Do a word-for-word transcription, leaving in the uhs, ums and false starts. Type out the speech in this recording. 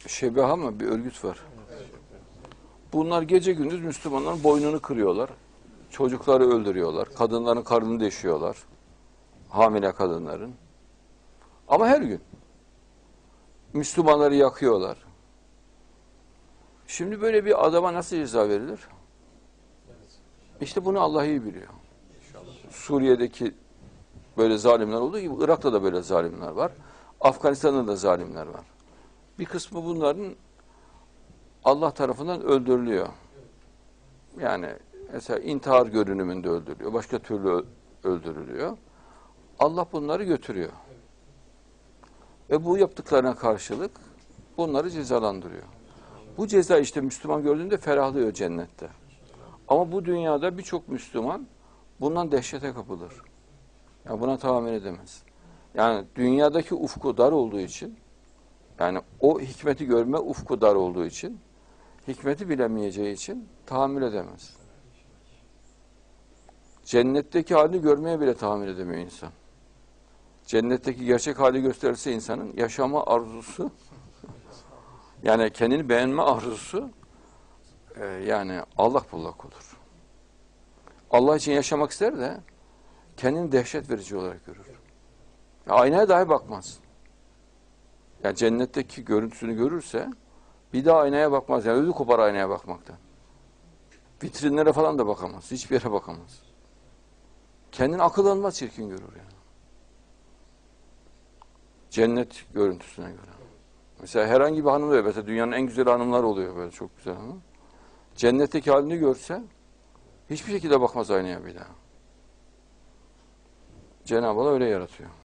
Şebeha mı? Bir örgüt var. Bunlar gece gündüz Müslümanların boynunu kırıyorlar. Çocukları öldürüyorlar. Kadınların karnını deşiyorlar. Hamile kadınların. Ama her gün. Müslümanları yakıyorlar. Şimdi böyle bir adama nasıl ceza verilir? İşte bunu Allah iyi biliyor. Suriye'deki böyle zalimler olduğu gibi Irak'ta da böyle zalimler var. Afganistan'da da zalimler var. Bir kısmı bunların Allah tarafından öldürülüyor. Yani mesela intihar görünümünde öldürülüyor. Başka türlü öldürülüyor. Allah bunları götürüyor. Ve bu yaptıklarına karşılık bunları cezalandırıyor. Bu ceza işte Müslüman gördüğünde ferahlıyor cennette. Ama bu dünyada birçok Müslüman bundan dehşete kapılır. Yani buna tahammül edemez. Yani dünyadaki ufku dar olduğu için, yani o hikmeti görme ufku dar olduğu için, hikmeti bilemeyeceği için tahammül edemez. Cennetteki halini görmeye bile tahammül edemiyor insan. Cennetteki gerçek hali gösterirse insanın yaşama arzusu, yani kendini beğenme arzusu, e, yani allak bullak olur. Allah için yaşamak ister de kendini dehşet verici olarak görür. Aynaya dahi bakmaz. Yani cennetteki görüntüsünü görürse bir daha aynaya bakmaz. Yani ödü kopar aynaya bakmaktan. Vitrinlere falan da bakamaz. Hiçbir yere bakamaz. Kendini akıl almaz çirkin görür yani. Cennet görüntüsüne göre. Mesela herhangi bir hanım oluyor. Mesela dünyanın en güzel hanımlar oluyor böyle çok güzel hanım. Cennetteki halini görse hiçbir şekilde bakmaz aynaya bir daha. Cenab-ı Allah öyle yaratıyor.